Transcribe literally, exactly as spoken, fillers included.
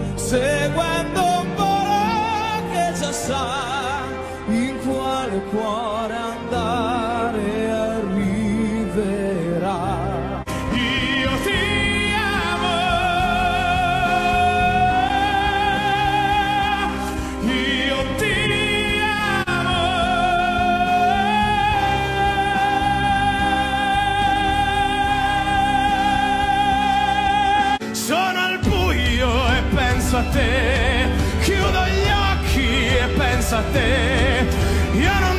seguendo un volo che già sa in quale cuore andare arriverà. Io ti amo, io ti amo, sono al buio e penso a te, chiudo gli occhi e penso a te, io non